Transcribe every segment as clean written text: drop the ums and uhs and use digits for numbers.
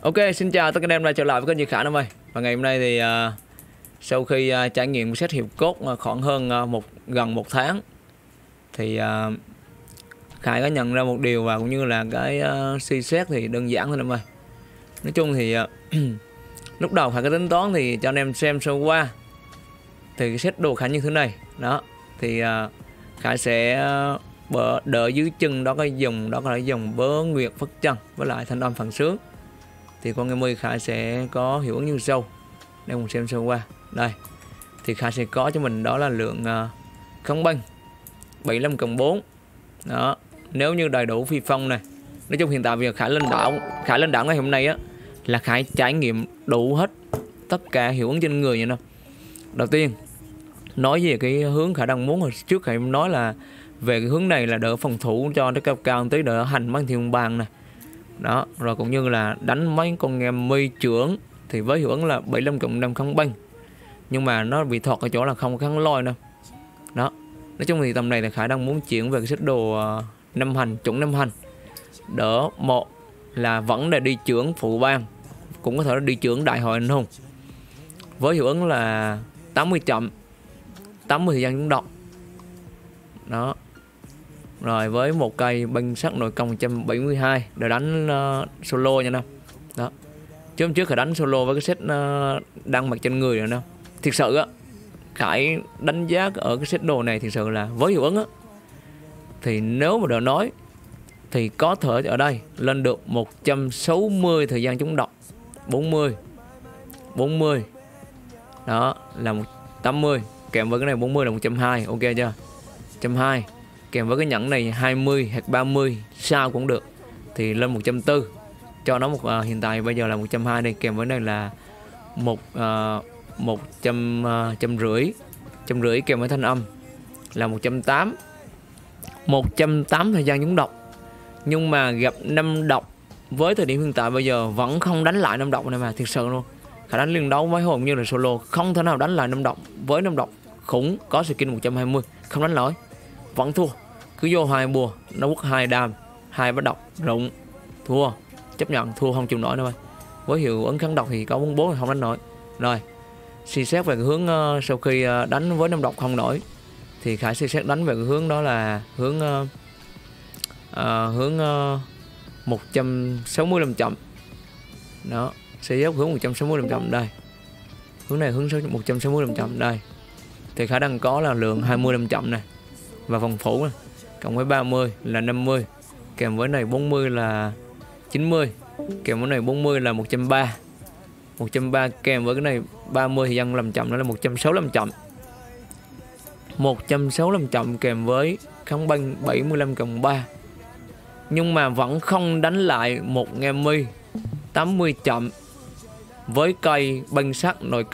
Ok, xin chào tất cả anh em đã trở lại với kênh Duy Khả em ơi. Và ngày hôm nay thì sau khi trải nghiệm set hiệp cốt khoảng hơn gần một tháng thì Khải có nhận ra một điều và cũng như là cái suy xét thì đơn giản thôi em ơi. Nói chung thì lúc đầu Khải có tính toán thì cho anh em xem sơ qua thì cái set đồ Khải như thế này đó, thì Khải sẽ đỡ dưới chân đó, cái dòng đó là dòng bớ nguyệt phất chân với lại thanh âm phần sướng. Thì con game 10 Khải sẽ có hiệu ứng như sau. Để cùng xem sơ qua. Đây. Thì Khải sẽ có cho mình đó là lượng kháng băng 75+4. Đó. Nếu như đầy đủ phi phong này. Nói chung hiện tại bây giờ Khải lên đảo ngày hôm nay á là Khải trải nghiệm đủ hết tất cả hiệu ứng trên người nha đâu. Đầu tiên nói về cái hướng Khải đang muốn, hồi trước Khải nói là về cái hướng này là đỡ phòng thủ cho nó cao cao một tí, đỡ hành mang thiên bàn này. Đó, rồi cũng như là đánh mấy con game mi trưởng thì với hiệu ứng là 75+5 kháng băng. Nhưng mà nó bị thọt ở chỗ là không kháng lôi đâu. Đó. Nói chung thì tầm này là Khải đang muốn chuyển về cái set đồ 5 hành, chủng 5 hành. Đỡ một là vẫn là đi trưởng phụ bang, cũng có thể là đi trưởng đại hội anh hùng. Với hiệu ứng là 80 chậm, 80 thời gian chúng độc. Đó. Rồi với một cây băng sắc nội công 172 để đánh solo nha nè. Đó. Chứ hôm trước Khải đánh solo với cái set đang mặc trên người rồi nè. Thiệt sự á, Khải đánh giá ở cái set đồ này thiệt sự là với hiệu ứng á, thì nếu mà đỡ nói thì có thể ở đây lên được 160 thời gian chống độc, 40 đó là 180, kèm với cái này 40 là 120, ok chưa? 120 kèm với cái nhẫn này 20 hoặc 30 sao cũng được thì lên 140, cho nó một hiện tại bây giờ là 120 đây, kèm với này là 150 kèm với thanh âm là 180 thời gian chống độc. Nhưng mà gặp 5 độc với thời điểm hiện tại bây giờ vẫn không đánh lại 5 độc này mà, thiệt sự luôn. Khả đánh liên đấu mấy hồn như là solo không thể nào đánh lại 5 độc, với 5 độc khủng có skin 120 không đánh nổi, vẫn thua. Cứ vô 2 bùa nó quất 2 đam, 2 bắt độc rụng, thua, chấp nhận thua không chịu nổi đâu. Với hiệu ứng kháng độc thì có 44 thì không đánh nổi. Rồi suy xét về cái hướng sau khi đánh với 5 độc không nổi thì Khải suy xét đánh về cái hướng đó là hướng 165 chậm. Đó, sẽ dốc hướng 165 chậm đây. Hướng này hướng 165 chậm đây. Thì Khải đang có là lượng 25 chậm này và phòng thủ này, cộng với 30 là 50, kèm với này 40 là 90, kèm với này 40 là 130. 130 kèm với cái này 30 thì dân làm chậm đó là 165 chậm. 165 chậm kèm với kháng băng 75+3. Nhưng mà vẫn không đánh lại một nghe mi 80 chậm với cây băng sắt nội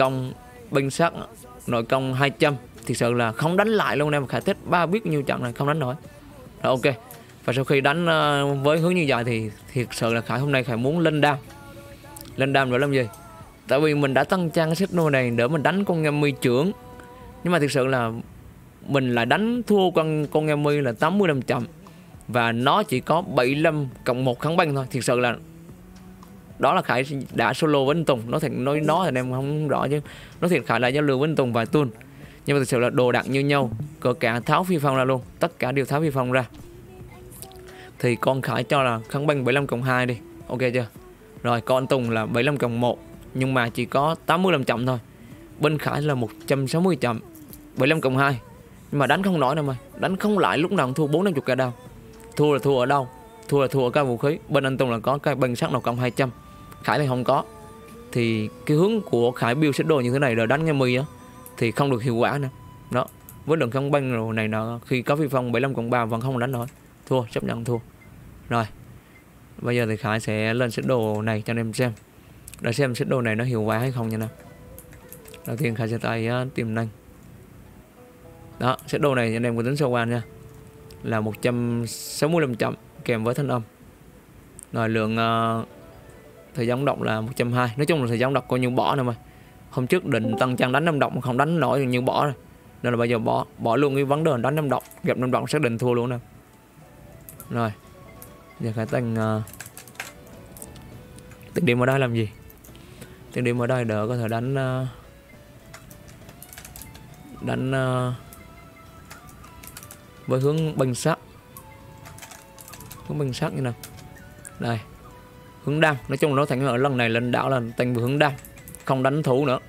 công 200. Thực sự là không đánh lại luôn em. Khải thích ba biết nhiêu trận này không đánh nổi. Rồi ok. Và sau khi đánh với hướng như vậy thì thiệt sự là Khải hôm nay Khải muốn lên đam. Lên đam để làm gì? Tại vì mình đã tăng trang cái set nô này để mình đánh con nghe mi trưởng. Nhưng mà thực sự là mình lại đánh thua con nghe mi là 85 chậm. Và nó chỉ có 75+1 kháng băng thôi. Thực sự là đó là Khải đã solo với anh Tùng. Nói thì em không rõ chứ nói thiệt Khải lại giao lưu với anh Tùng vài tuần. Nhưng mà thực sự là đồ đạc như nhau, cỡ cả tháo phi phong ra luôn, tất cả đều tháo phi phong ra. Thì con Khải cho là kháng băng 75+2 đi, ok chưa? Rồi con anh Tùng là 75+1 nhưng mà chỉ có 85 chậm thôi. Bên Khải là 160 chậm, 75+2. Nhưng mà đánh không nổi đâu mà, đánh không lại, lúc nào cũng thua 40-50 cả đao. Thua là thua ở đâu? Thua là thua ở cái vũ khí. Bên anh Tùng là có cái băng sắt nào cộng 200, Khải thì không có. Thì cái hướng của Khải build set đồ như thế này rồi đánh nghe mi á thì không được hiệu quả nữa. Đó, với lượng kháng băng rồi này nọ, khi có phi phong 75+3 vẫn không đánh nổi, thua, chấp nhận thua. Rồi bây giờ thì Khải sẽ lên set đồ này cho anh em xem, để xem set đồ này nó hiệu quả hay không nha nè. Đầu tiên Khải sẽ tay tiềm năng. Đó, set đồ này anh em có tính sơ qua nha, là 165 chậm kèm với thanh âm. Rồi lượng thời gian động là 120. Nói chung là thời gian độc coi như bỏ nè mà. Hôm trước định tăng trang đánh 5 độc mà không đánh nổi như bỏ rồi. Nên là bây giờ bỏ luôn cái vấn đề đánh 5 độc, gặp 5 độc xác định thua luôn nè. Rồi giờ Khải tăng Tiền điểm ở đây làm gì? Tiền điểm ở đây đỡ có thể đánh với hướng binh sắt. Hướng binh sắt như nào? Đây. Hướng đam, nói chung là nó thành ở lần này lên đảo là tăng về hướng đam, không đánh thủ nữa.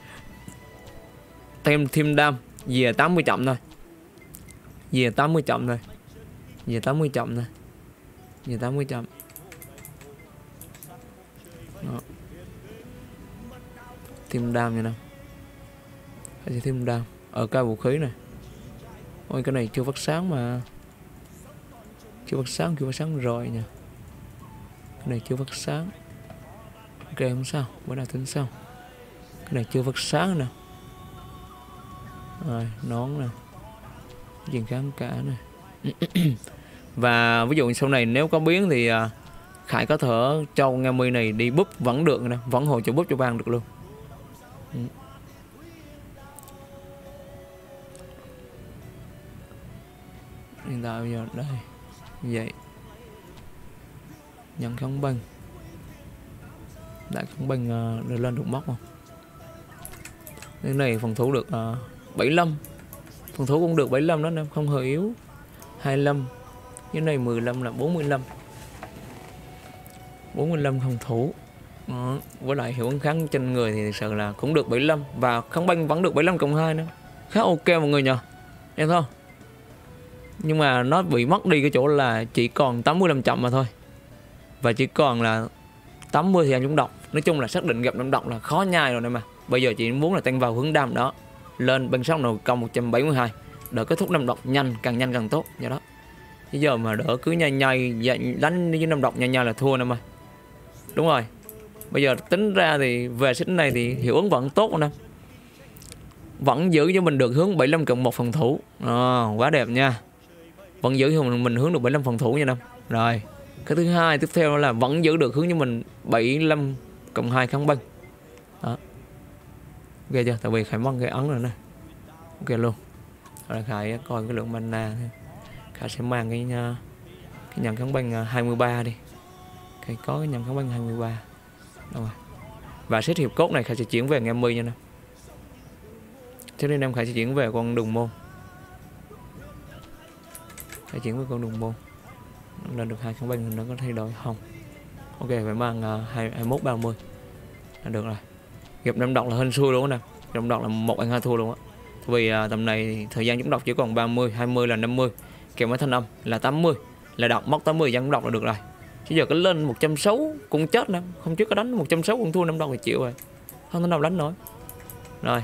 Thêm đam về 80 chậm thôi. Về 80 chậm thôi. Về 80 chậm thôi. Về 80 chậm. Đó. Thêm đam như nào? Phải thêm đam ở cái vũ khí này. Ôi cái này chưa phát sáng mà. Chưa phát sáng rồi nha. Cái này chưa phát sáng. Ok không sao, bữa nào tính sau. Cái này chưa phát sáng nè. Rồi, nón nè. Chuyện kháng cả này. Và ví dụ sau này nếu có biến thì Khải có thể cho Nga Mi này đi búp vẫn được nè, vẫn hồi cho búp cho bạn được luôn. Hiện tại bây giờ đây vậy nhận kháng binh, đại kháng binh được lên được móc không? Cái này phòng thủ được 75, phòng thủ cũng được 75 đó nè, không hơi yếu. 25, cái này 15 là 45, 45 phòng thủ. Đó. Với lại hiệu ứng kháng trên người thì thực sự là cũng được 75 và kháng binh vẫn được 75 cộng 2 nữa, khá ok mọi người nhờ, em thấy không? Nhưng mà nó bị mất đi cái chỗ là chỉ còn 85 chậm mà thôi, và chỉ còn là 80 thì anh trúng độc. Nói chung là xác định gặp năm độc là khó nhai rồi này mà. Bây giờ chị muốn là tăng vào hướng đam đó, lên bên sóc nồi công 172 đỡ kết thúc năm độc nhanh, càng nhanh càng tốt vậy đó. Bây giờ mà đỡ cứ nhai đánh với năm độc nhai là thua nè mà. Đúng rồi. Bây giờ tính ra thì về xích này thì hiệu ứng vẫn tốt nè, vẫn giữ cho mình được hướng 75 cộng 1 phòng thủ. Quá đẹp nha. Vẫn giữ cho mình hướng được 75 phòng thủ nha năm. Rồi cái thứ hai tiếp theo là vẫn giữ được hướng cho mình 75 cộng 2 kháng binh. Đó. Ok chưa? Tại vì Khải mất cái ấn rồi nè. Ok luôn. Rồi Khải coi cái lượng mana thôi. Khải sẽ mang cái nhận kháng binh 23 đi. Khải có cái nhận kháng binh 23. Đâu rồi. Và set hiệp cốt này Khải sẽ chuyển về ngày 10 nha nè. Cho nên em Khải sẽ chuyển về con đường môn. Khải chuyển về con đường môn. Lên được 2 kháng binh nó có thay đổi không? Ok phải mang 21 30 là được rồi. Gặp năm độc là hên xui luôn nè. Năm độc là 1 ăn 2 thua luôn á. Vì tầm này thời gian trúng độc chỉ còn 30, 20 là 50, kèm với thanh âm là 80, là đọc móc 80 gian trúng độc là được rồi. Chứ giờ cái lên 160 cũng chết nè, không trước có đánh 160 cũng thua năm độc thì chịu rồi. Không thể nào đánh nổi. Rồi.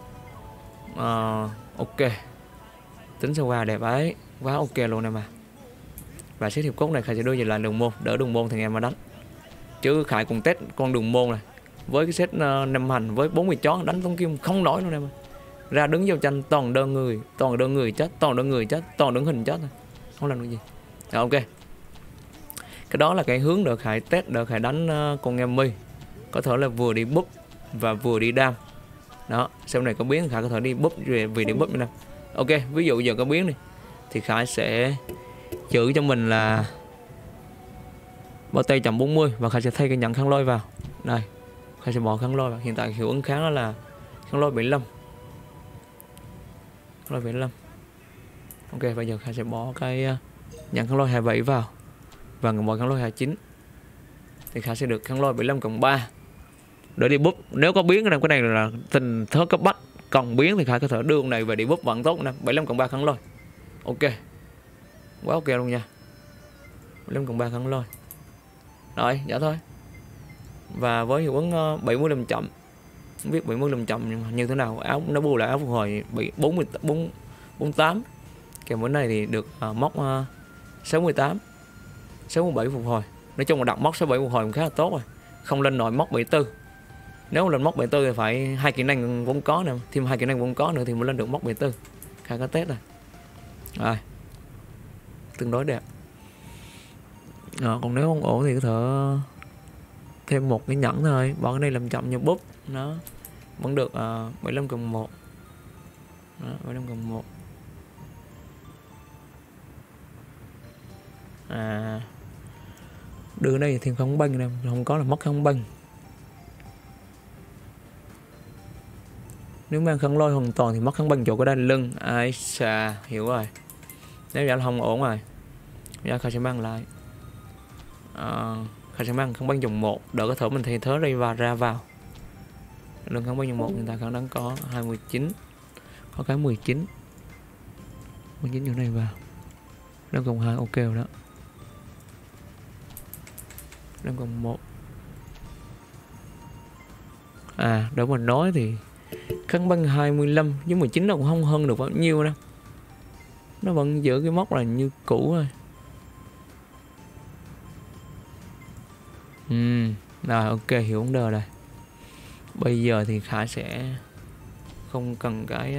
Ok. Tính sơ qua đẹp ấy, quá ok luôn nè mà. Và set hiệp cốt này Khải sẽ đưa về lại đường môn, đỡ đường môn thì em mà đánh. Chứ Khải cùng test con đường môn này với cái set 5 hành với 40 chó đánh tống kim không nổi luôn em. Ra đứng giao tranh toàn đơn người, toàn đơn người chết, toàn đơn người chết, toàn đứng hình chết thôi. Không làm được gì. Rồi ok. Cái đó là cái hướng được Khải test, được Khải đánh con em mi. Có thể là vừa đi búp và vừa đi đam. Đó, sau này có biến Khải có thể đi búp vì đi búp nữa. Ok, ví dụ giờ có biến đi thì Khải sẽ giữ cho mình là bao tay chậm 40 và Khải sẽ thay cái nhận kháng lôi vào. Đây, Khải sẽ bỏ kháng lôi vào. Hiện tại hiệu ứng kháng đó là kháng lôi 75. Kháng lôi 75. Ok, bây giờ Khải sẽ bỏ cái nhận kháng lôi 27 vào và bỏ kháng lôi 29. Thì Khải sẽ được kháng lôi 75 cộng 3 để đi búp. Nếu có biến cái này là tình thế cấp bách, còn biến thì Khải có thể đưa con này về đi búp vẫn tốt nè. 75 cộng 3 kháng lôi. Ok. Quá ok luôn nha. 75 cộng 3 kháng lôi. Rồi, dạ thôi. Và với hiệu ứng 75 chậm. Không biết 75 chậm nhưng như thế nào, áo nó bù lại áo phục hồi bị 48. Kèm bữa này thì được móc 68, 67 phục hồi. Nói chung là đặt móc 67 phục hồi cũng khá là tốt rồi. Không lên nổi móc 74. Nếu lên móc 74 thì phải 2 kỹ năng vốn có nè, thêm 2 kỹ năng vốn có nữa thì mới lên được móc 74. Khá có test rồi. Rồi. Tương đối đẹp. Còn nếu không ổn thì có thể thêm một cái nhẫn thôi, bỏ cái này làm chậm như búp. Nó vẫn được 75 cộng 1. Đó, 75 cộng 1. Đưa cái này thêm không banh nè, không có là mất không banh. Nếu mang khăn lôi hoàn toàn thì mất khăn banh chỗ cái đai lưng. Ai xà, hiểu rồi. Nếu vậy là không ổn rồi. Giờ Khải sẽ mang lại. Khải sẽ mang khăn banh dòng 1. Đỡ có thể mình thay thớ đây và ra vào. Lưng khăn banh dòng 1 người ta khả năng có 29. Có cái 19. 19 chỗ này vào. Đơn cộng 2 ok rồi đó. Đơn cộng 1. Để mình nói thì khăn băng 25 với 19 nó cũng không hơn được bao nhiêu đâu. Nó vẫn giữ cái mốc là như cũ thôi. Rồi ok, hiểu vấn đề rồi. Bây giờ thì Khải sẽ không cần cái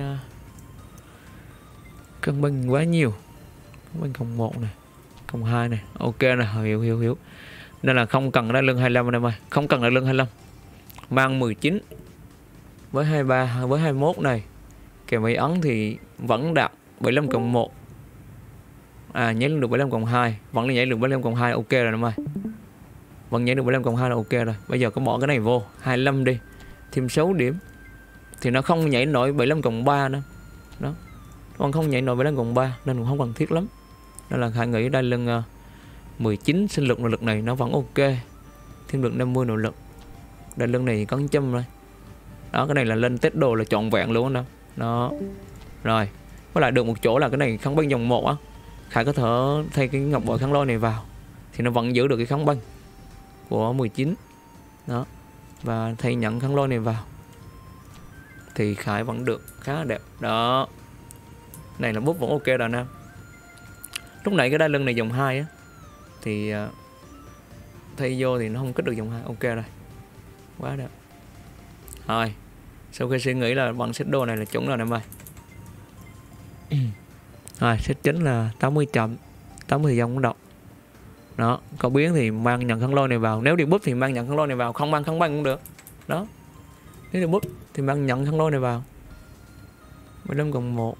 khăn băng quá nhiều. Khăn băng cộng 1 này, cộng 2 này. Ok này, hiểu. Nên là không cần đai lưng 25 anh em ơi. Không cần đai lưng 25. Mang 19 với 23 với 21 này kèm mấy ấn thì vẫn đạt 75 cộng 1. Nhảy lên được 75 cộng 2. Vẫn là nhảy được 75 cộng 2 ok rồi em ơi. Vẫn nhảy được 75 cộng 2 là ok rồi. Bây giờ có bỏ cái này vô 25 đi, thêm 6 điểm thì nó không nhảy nổi 75 cộng 3 nữa. Đó. Còn không nhảy nổi 75 cộng 3 nên cũng không cần thiết lắm. Nên là Khải nghĩ đai lưng 19 sinh lực nội lực này nó vẫn ok. Thêm được 50 nội lực. Đai lưng này có châm rồi. Đó, cái này là lên test đồ là trọn vẹn luôn đó. Đó. Rồi. Với lại được một chỗ là cái này kháng băng dòng 1 á. Khải có thể thay cái ngọc bội kháng lôi này vào thì nó vẫn giữ được cái kháng băng của 19. Đó. Và thay nhận kháng lôi này vào thì Khải vẫn được khá đẹp. Đó. Này là bút vẫn ok rồi nè. Lúc nãy cái đai lưng này dòng 2 á thì thay vô thì nó không kích được dòng 2. Ok rồi. Quá đẹp. Rồi. Sau khi suy nghĩ là bằng set đồ này là chuẩn rồi em ơi. Rồi, set chính là 80 chậm, 80 thời gian cũng đọc. Đó, có biến thì mang nhận kháng lôi này vào. Nếu đi búp thì mang nhận kháng lôi này vào, không mang kháng băng cũng được. Đó. Nếu đi búp thì mang nhận kháng lôi này vào. 15 cộng 1.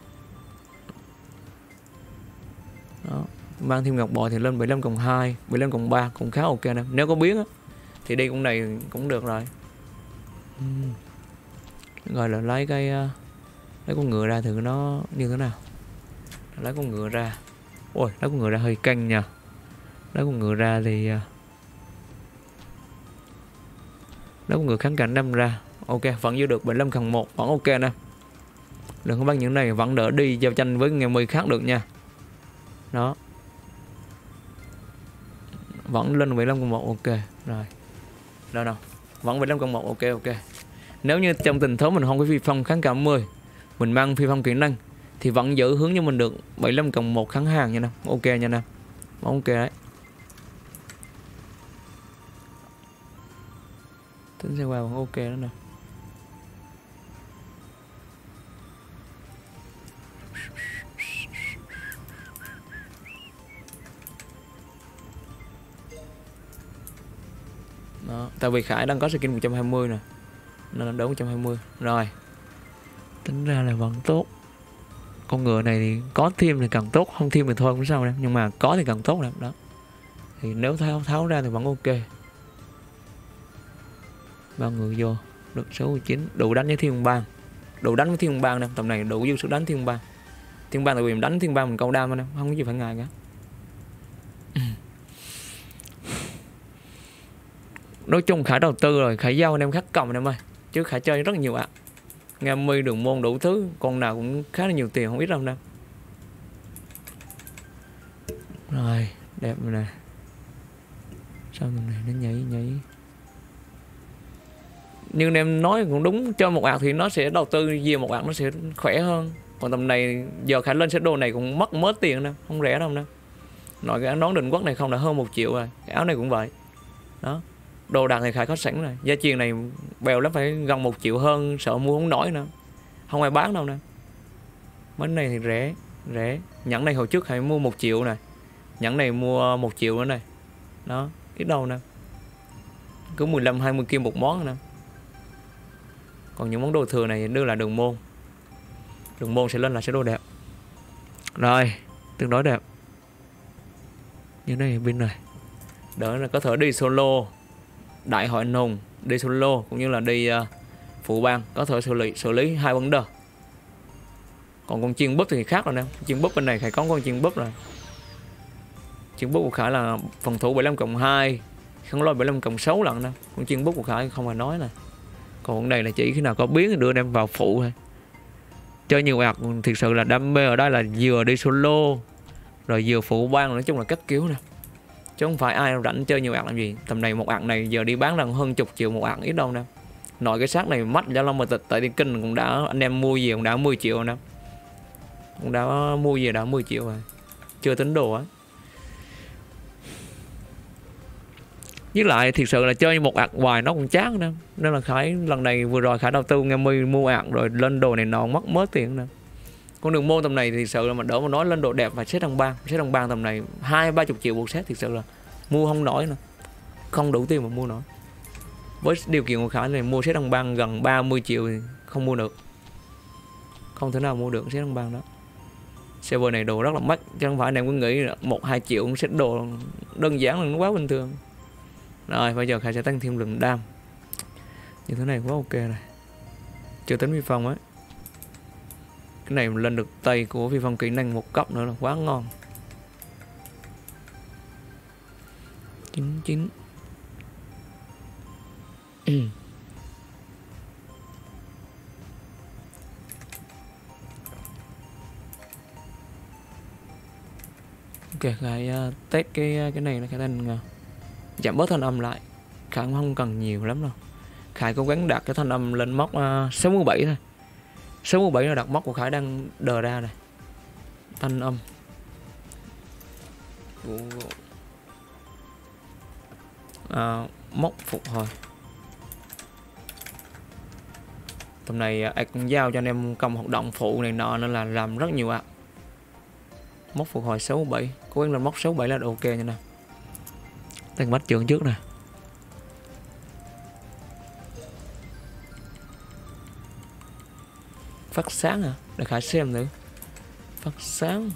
Đó. Mang thêm ngọc bội thì lên 75 cộng 2, 75 cộng 3 cũng khá ok nè. Nếu có biến á thì đi cũng này cũng được rồi. Rồi là lấy con ngựa ra thử nó như thế nào. Lấy con ngựa ra. Ôi, lấy con ngựa ra hơi căng nha. Lấy con ngựa ra thì lấy con ngựa kháng cảnh đâm ra. Ok, vẫn giữ được 75 cộng 1, vẫn ok nè. Đừng có băng những này vẫn đỡ đi giao tranh với ngày 10 khác được nha. Đó. Vẫn lên 75 cộng 1 ok. Rồi. Đâu. Vẫn 75 cộng 1 ok. Nếu như trong tình thế mình không có phi phong kháng cả 10, mình mang phi phong kỹ năng thì vẫn giữ hướng cho mình được 75 cộng 1 kháng hàng nha nè. Ok nha nè. Ok đấy. Tính xe qua vẫn ok đó nè. Đó, tại vì Khải đang có skin 120 nè. Nên là đấu 120. Rồi. Tính ra là vẫn tốt. Con ngựa này thì có thêm thì càng tốt, không thêm thì thôi cũng sao nè, nhưng mà có thì càng tốt nè. Đó. Thì nếu tháo ra thì vẫn ok. Bao người vô được số 19, đủ đánh với thiên bang. Đủ đánh với thiên bang nè, tầm này đủ dư sức đánh thiên bang. Thiên bang tại vì mình đánh thiên bang mình câu đam nè, không có gì phải ngại cả. Nói chung Khải đầu tư rồi, Khải giao anh em khác cầm anh em ơi. Chứ Khải chơi rất nhiều ạ. Nghe mi đường môn đủ thứ, con nào cũng khá là nhiều tiền, không ít đâu nè. Rồi, đẹp rồi nè. Sao thằng này nó nhảy. Nhưng em nói cũng đúng, cho một ạc thì nó sẽ đầu tư nhiều một ạc nó sẽ khỏe hơn. Còn tầm này giờ Khải lên set đồ này cũng mất mớ tiền nè, không rẻ đâu nè. Nội cái nón định quốc này không đã hơn 1 triệu rồi, cái áo này cũng vậy. Đó. Đồ đạc thì Khải có sẵn rồi. Gia truyền này bèo lắm phải gần 1 triệu hơn, sợ mua không nổi nữa. Không ai bán đâu nè. Mấy này thì rẻ. Nhẫn này hồi trước Khải mua 1 triệu nè. Nhẫn này mua 1 triệu nữa này. Đó, ít đâu nè. Cứ 15-20 kim một món nè. Còn những món đồ thừa này đưa là đường môn. Đường môn sẽ lên là sẽ đồ đẹp. Rồi, tương đối đẹp. Như này bên này. Đỡ là có thể đi solo đại hội anh hùng, đi solo cũng như là đi phụ bang, có thể xử lý hai vấn đề. Còn con chiên búp thì khác rồi nè. Chiên búp bên này Khải có con chiên búp rồi. Chiên búp của Khải là phòng thủ 75+2, kháng lôi 75+6 lần nè. Con chiên búp của Khải không phải nói nè. Còn con này là chỉ khi nào có biến thì đưa đem vào phụ thôi. Chơi nhiều ạc thực sự là đam mê ở đây là vừa đi solo rồi vừa phụ bang, nói chung là cách cứu nè. Chứ không phải ai rảnh chơi nhiều ạc làm gì. Tầm này một ạc này giờ đi bán lần hơn chục triệu một ạc ít đâu nè. Nội cái xác này mắt Gia Long mà tại đi kinh cũng đã, anh em mua gì cũng đã 10 triệu nè. Cũng đã mua gì đã 10 triệu rồi. Chưa tính đồ á. Với lại thiệt sự là chơi một ạc hoài nó cũng chán nè. Nên là Khải lần này vừa rồi Khải đầu tư nghe mi mua ạc rồi lên đồ này nọ mất mớ tiền nè. Con đường môn tầm này thì sự là mà đỡ mà nói lên đồ đẹp và set đồng bang tầm này 20-30 triệu một set, thiệt sự là mua không nổi nè. Không đủ tiền mà mua nổi. Với điều kiện của Khải này mua set đồng bang gần 30 triệu thì không mua được. Không thể nào mua được set đồng bang đó. Server này đồ rất là mắc, chứ không phải anh em cứ nghĩ 1-2 triệu cũng set đồ đơn giản là nó quá bình thường. Rồi bây giờ Khải sẽ tăng thêm lượng đam. Như thế này quá ok này. Chưa tính vi phong ấy. Cái này lên được tay của vi phong kỹ năng 1 cấp nữa là quá ngon. 99. Ok, Khải test cái này là cái thanh giảm bớt thanh âm lại. Khải cũng không cần nhiều lắm đâu. Khải cố gắng đạt cái thanh âm lên mốc 67 thôi. 67 là đặt mốc của Khải đang đờ ra này. Thanh âm mốc phục hồi. Tầm này cũng giao cho anh em công hoạt động phụ này nọ nên là làm rất nhiều ạ. Mốc phục hồi 67. Cố gắng lên mốc 67 là ok nha nè. Tăng bách trường trước nè. Phát sáng hả? Để Khải xem nữa. Phát sáng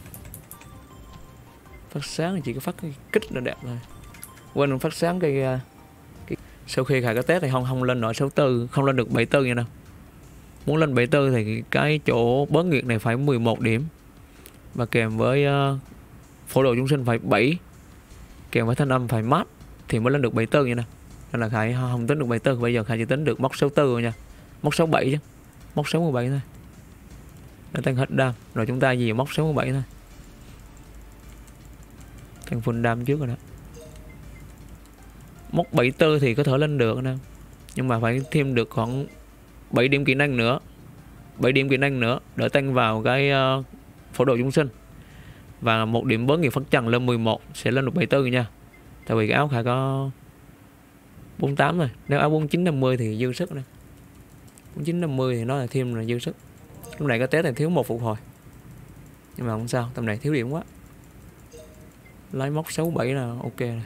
thì chỉ có phát cái kích là đẹp thôi. Quên phát sáng cái sau khi Khải có test thì không lên nổi 64, không lên được 74 nha nè. Muốn lên 74 thì cái chỗ bớt nghiệt này phải 11 điểm. Và kèm với phổ độ chúng sinh phải 7. Kèm với thanh âm phải mát thì mới lên được 74 nha nè. Nên là Khải không tính được 74, bây giờ Khải chỉ tính được mốc 64 rồi nha. Mốc 67 chứ. Mốc 67 thôi. Để tăng hết đam. Rồi chúng ta gì mốc 67 thôi. Tăng full đam trước rồi đó. Mốc 74 thì có thể lên được nè. Nhưng mà phải thêm được khoảng 7 điểm kỹ năng nữa. 7 điểm kỹ năng nữa để tăng vào cái phổ độ chúng sinh. Và một điểm bớt nghiệp phát trần lên 11 sẽ lên được 74 nha. Tại vì cái áo Khải có 48 rồi. Nếu áo 49-50 thì dư sức nè. 49-50 thì nó là thêm là dư sức. Lúc này có test này thiếu một phục hồi. Nhưng mà không sao, tầm này thiếu điểm quá. Lấy mốc 67 là ok rồi.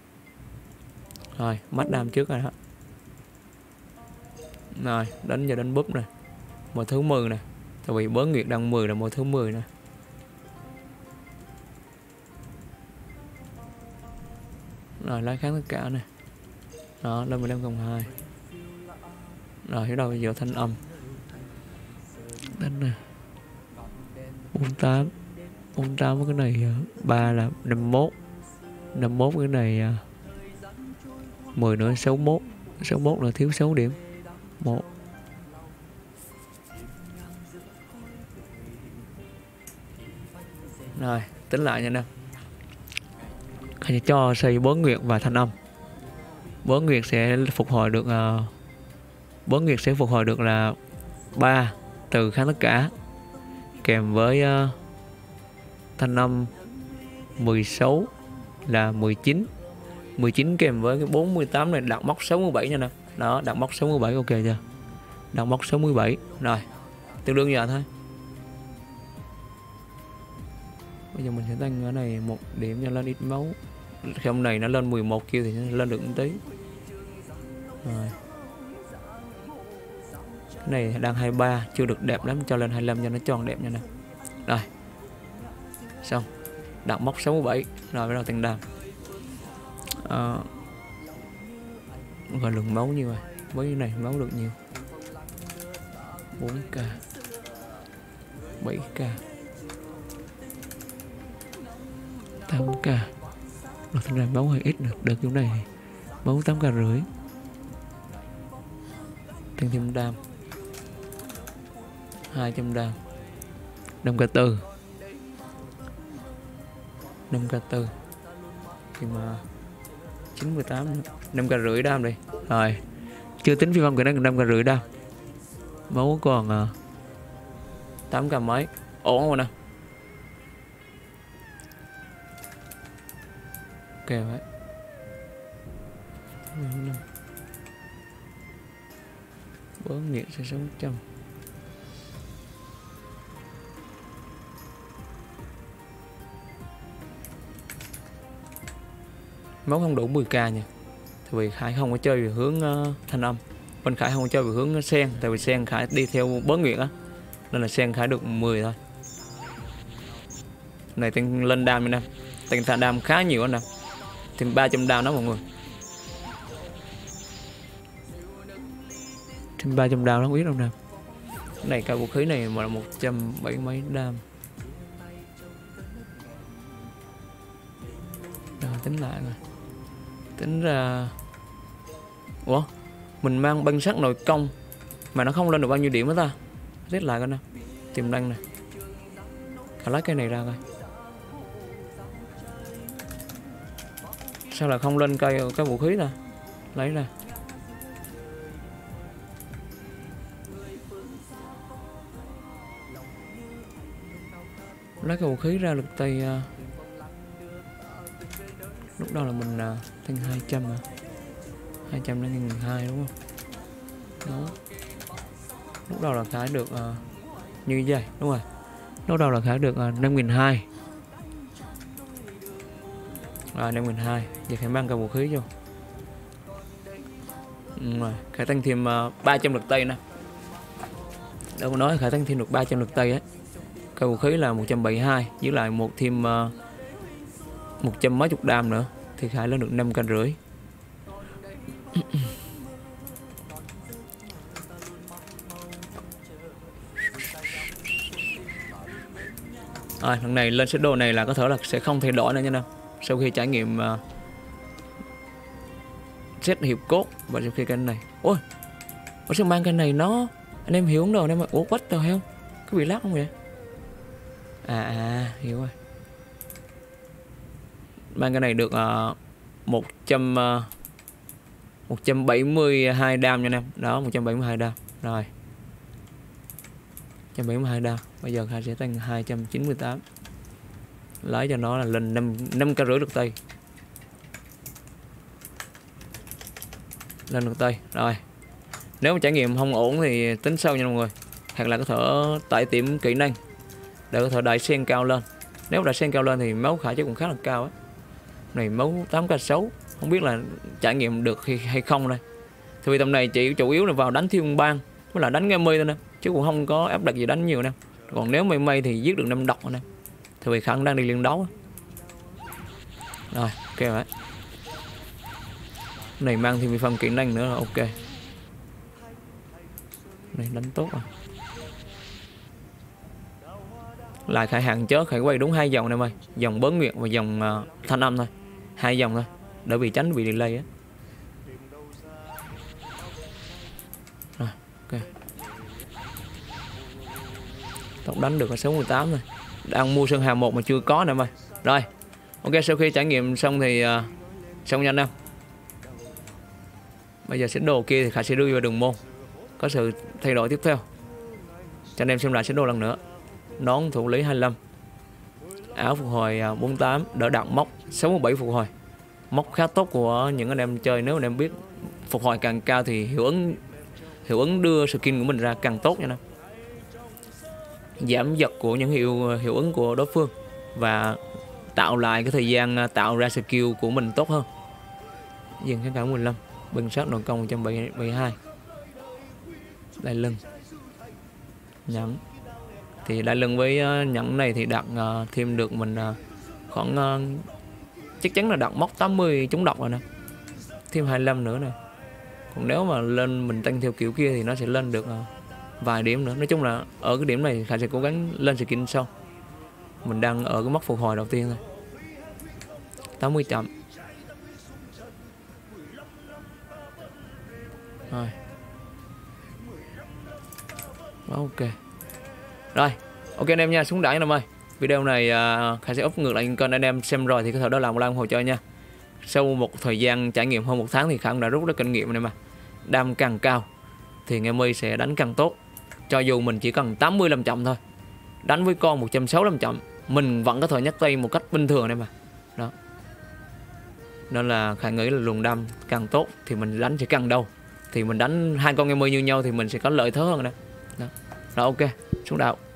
Rồi, mắt đam trước rồi đó. Rồi, đánh giờ đánh búp nè. Một thứ 10 nè. Tại vì bớt nghiệt đang 10 là một thứ 10 nè. Rồi lấy kháng tất cả nè. Đó, lên 15+2. Rồi hiểu đâu giờ thanh âm. Đánh nè. 48. 48 cái này 3 là 51. 51 cái này 10 nữa 61. 61 là thiếu 6 điểm. 1. Rồi, tính lại nha nè. Khải cho xây bớt nguyệt và thanh âm. Bớt nguyệt sẽ phục hồi được bớt nguyệt sẽ phục hồi được là 3 từ kháng tất cả. Kèm với thanh âm 16 là 19. 19 kèm với cái 48 này đặt mốc 67 nha nè. Đó, đặt mốc 67 ok chưa? Đặt mốc 67. Rồi, tương đương giờ thôi. Bây giờ mình sẽ tăng ở này 1 điểm cho lên ít máu. Khi ông này nó lên 11 kêu thì nó lên được một tí. Rồi. Cái này đang 23, chưa được đẹp lắm, cho lên 25 cho nó tròn đẹp nha nè. Rồi. Xong. Đặt mốc 67. Rồi bắt đầu tăng đam. Và lượng máu như vậy, với cái này máu được nhiều. 4k 7k 8k. Rồi thành ra máu hơi ít được. Đợt chỗ này máu 8k rưỡi. Tăng thêm đam 200 đam. 5k4 5k4 thì mà 98 5k rưỡi đam đi. Rồi chưa tính phi phong kỹ năng 5k rưỡi đam. Máu còn 8k mấy. Ổn rồi nè. Ok vậy. Bớn nhiệt sẽ 600. Máu không đủ 10k nha. Tại vì Khải không có chơi về hướng thanh âm. Bên Khải không có chơi về hướng sen. Tại vì sen Khải đi theo bớn nguyện á. Nên là sen Khải được 10 thôi. Này tăng lên đam nha nè. Tăng thả đam khá nhiều anh nè. Thêm 300 đam đó mọi người. Thêm 300 đam nó không biết đâu nè. Cái này cả vũ khí này mà là 170 mấy đam. Rồi tính lại rồi. Tính ra... Ủa? Mình mang băng sắt nội công mà nó không lên được bao nhiêu điểm hết ta. Test lại coi nè. Tiềm năng nè. Khả lấy cái này ra coi. Sao lại không lên cây cái vũ khí ta? Lấy ra. Lấy cái vũ khí ra lực tay. Lúc đó là mình tăng 200 à. 200 lên 1.200 đúng không? Đó. Lúc đầu là Khải được như vậy đúng rồi. Lúc đầu là Khải được 5.200. Rồi 5.200. Giờ Khải mang cả vũ khí vô. Rồi Khải tăng thêm 300 lực tay nè. Đâu có nói Khải tăng thêm được 300 lực tay á. Cái vũ khí là 172. Với lại một thêm 100 mấy chục đam nữa. Thì Khải lên được 5k rưỡi. Lần này lên set đồ này là có thể là sẽ không thay đổi nữa nha nè. Sau khi trải nghiệm set hiệp cốt và sau khi cái này. Ôi sao mang cái này nó anh em hiểu không đâu anh em. Ủa quách đâu không? Có bị lắc không vậy? Hiểu rồi. Mang cái này được 172 đam nha anh em. Đó 172 đam. Rồi 172 đam. Bây giờ Khải sẽ tăng 298. Lấy cho nó là lên 5k rưỡi lực tay. Lên lực tay. Rồi nếu mà trải nghiệm không ổn thì tính sau nha mọi người. Hoặc là có thể tải điểm kỹ năng để có thể đẩy sen cao lên. Nếu đẩy sen cao lên thì máu Khải chắc cũng khá là cao á. Này máu 8k6. Không biết là trải nghiệm được hay không đây. Thì vì tầm này chỉ chủ yếu là vào đánh thiên bang với là đánh Gammy thôi nè. Chứ cũng không có áp đặt gì đánh nhiều nè. Còn nếu may thì giết được 5 độc nè. Thì vì Khải đang đi liên đấu. Rồi ok vậy. Này mang thêm phần kỹ năng nữa là ok. Này đánh tốt rồi. Lại Khải hạn chớ Khải quay đúng 2 dòng em ơi. Dòng bớn nguyệt và dòng thanh âm thôi. 2 dòng thôi. Để vì tránh bị delay á. Rồi ok. Tốc đánh được là 68 thôi. Đang mua Sơn Hà 1 mà chưa có nè em ơi. Rồi ok, sau khi trải nghiệm xong thì xong nhanh em. Bây giờ set đồ kia thì Khải sẽ đưa vào đường môn. Có sự thay đổi tiếp theo. Cho anh em xem lại set đồ lần nữa. Nón thủ lý 25. Áo phục hồi 48. Đỡ đạn móc 67 phục hồi. Móc khá tốt của những anh em chơi. Nếu anh em biết phục hồi càng cao thì hiệu ứng đưa skin của mình ra càng tốt nha nè. Giảm giật của những hiệu ứng của đối phương và tạo lại cái thời gian tạo ra skill của mình tốt hơn. Dừng kháng cảm 15. Bưng sát nội công 172. Đai lưng nhẫn thì đai lưng với nhẫn này thì đặt thêm được mình khoảng chắc chắn là đặt mốc 80 trúng độc rồi nè, thêm 25 nữa nè. Còn nếu mà lên mình tăng theo kiểu kia thì nó sẽ lên được vài điểm nữa. Nói chung là ở cái điểm này Khải sẽ cố gắng lên skin sau. Mình đang ở cái mốc phục hồi đầu tiên thôi, 80 chậm rồi. Ok rồi, ok anh em nha, xuống đẳng anh em ơi. Video này Khải sẽ up ngược lại kênh, anh em xem rồi thì có thể đó làm một like ủng hộ cho nha. Sau một thời gian trải nghiệm hơn 1 tháng thì Khải cũng đã rút ra kinh nghiệm này mà. Đam càng cao thì em ơi sẽ đánh càng tốt. Cho dù mình chỉ cần 85 chậm thôi, đánh với con 165 chậm mình vẫn có thể nhắc tay một cách bình thường này mà. Đó. Nên là Khải nghĩ là luồng đam càng tốt thì mình đánh sẽ càng đâu. Thì mình đánh hai con em ơi như nhau thì mình sẽ có lợi thế hơn nè. Đó. Rồi ok, xuống đạo.